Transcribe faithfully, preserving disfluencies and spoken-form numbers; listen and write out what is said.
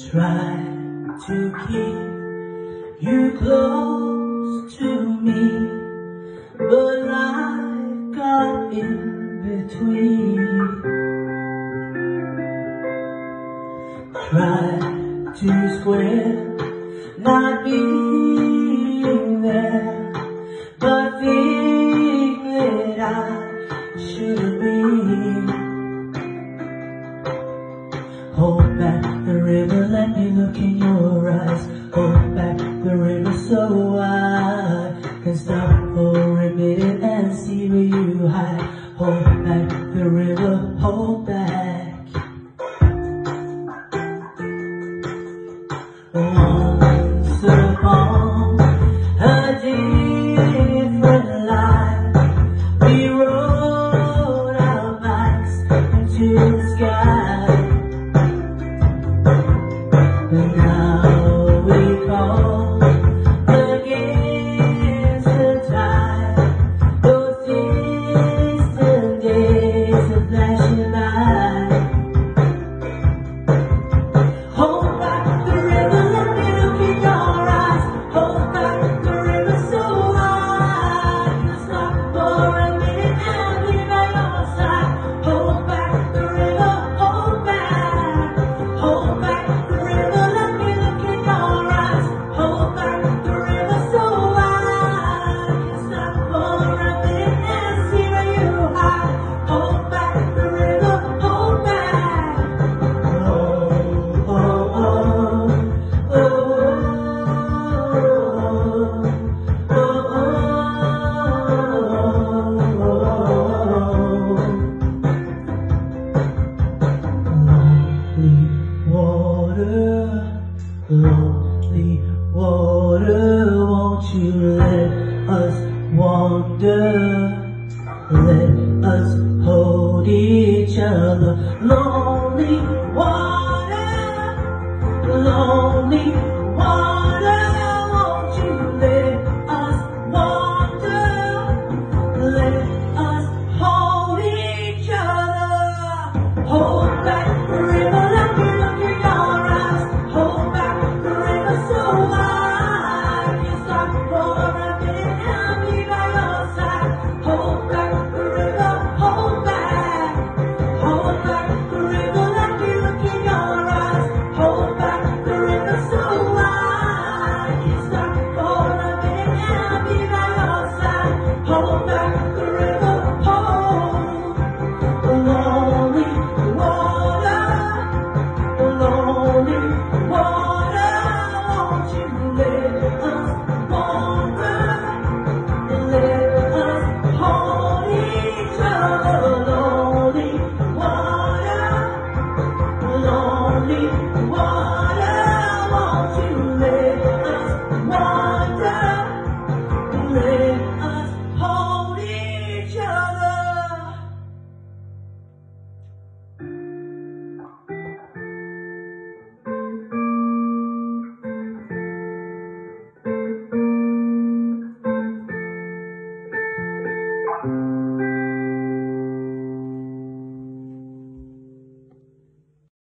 Try to keep you close to me, but life got in between. Try to square not being there, but think that I should have been. Hold back the river, let me look in your eyes. Hold back the river so I can stop for a minute and see where you hide. Hold back the river, hold back. Once upon a different life, we rode our bikes into the sky. And now we call against the tide, those distant days of flashing light. Hold back the river, let me look in your eyes. Hold back the river so I can stop for a minute and be by your side. Hold back the river, hold back, hold back the river, let me look in your eyes. Hold back the river so I can stop for a minute and see where you hide. Hold back the river, hold back. Oh, oh, oh, oh, oh, Lonely water, lonely water, won't you let us wander? Let us hold each other. Lonely water, lonely water, won't you let us wander? Let